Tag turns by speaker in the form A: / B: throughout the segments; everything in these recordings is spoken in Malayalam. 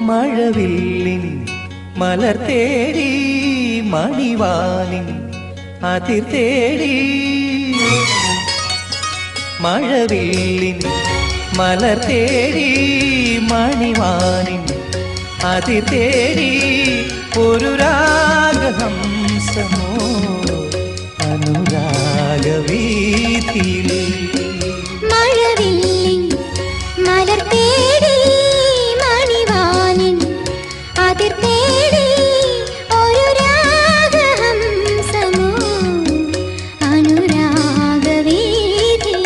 A: മഴവില്ലിൻ മലർ തേടി മണിവാനിൻ അതിർ തേടി മഴവില്ലിൻ മലർ തേടി മണിവാനിൻ അതിർ തേടി ഒരു രാഗഹംസമോ അനുരാഗവീഥിയിൽ
B: മഴവില്ലിൻ മലർ തേടി മണിവാനിൻ അതിർ തേടി ഒരു രാഗഹംസമോ അനുരാഗവീഥിയിൽ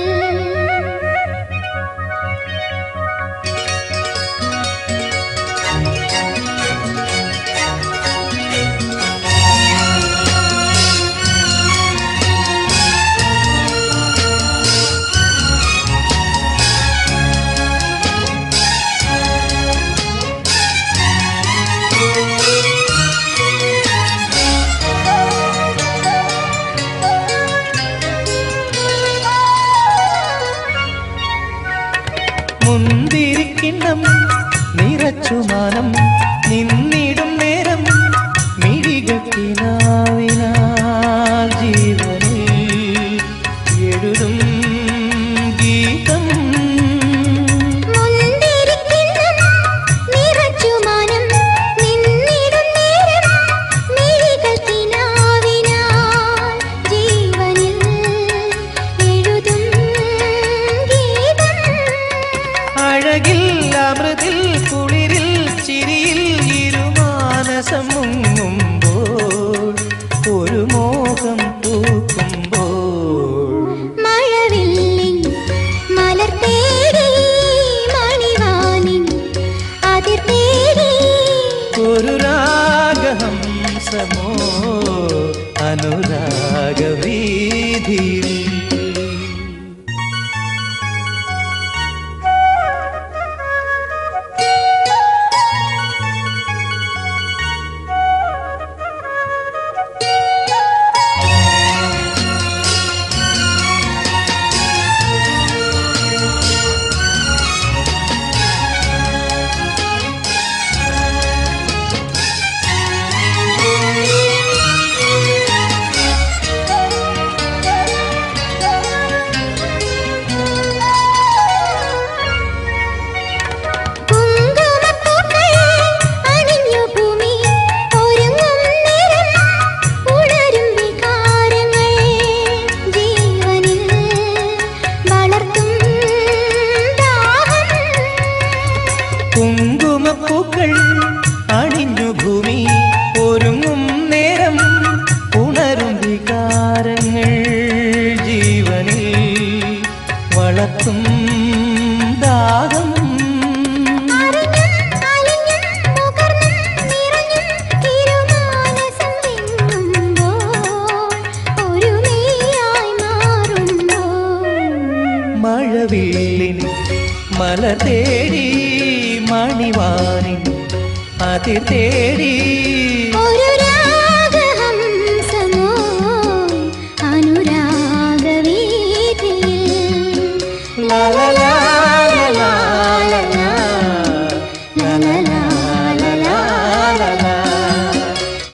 A: മുന്തിരിക്കിണ്ണം നിറച്ചുമാനം നിന്നിടും നേരം മിഴികത്തിനാവിനാൽ ജീവനിൽ എഴുതും ഗീതം അഴകിൽ അമൃതിൽ കുളിരിൽ ചിരിയിൽ ഇരുമാനസം മുങ്ങുമ്പോൾ ഒരു മോഹം പൂക്കുമ്പോൾ
B: മഴവില്ലിൻ മലർ തേടി മണിവാനിൻ അതിർ തേടി
A: ഒരു രാഗഹംസമോ അനുരാഗവീഥിയിൽ കുങ്കുമപ്പൂക്കൾ അണിഞ്ഞു ഭൂമി ഒരുങ്ങും നേരം ഉണരും വികാരങ്ങൾ ജീവനിൽ വളർത്തും ദാഹം മഴവില്ലിൻ മലർ തേടി മണിവാനിൻ അതിർ തേടി
B: ഒരു രാഗഹംസമോ അനുരാഗവീഥിയിൽ
A: ലാ ലാ ലാ ലാ ലാ ലാ ലാ ലാ ലാ.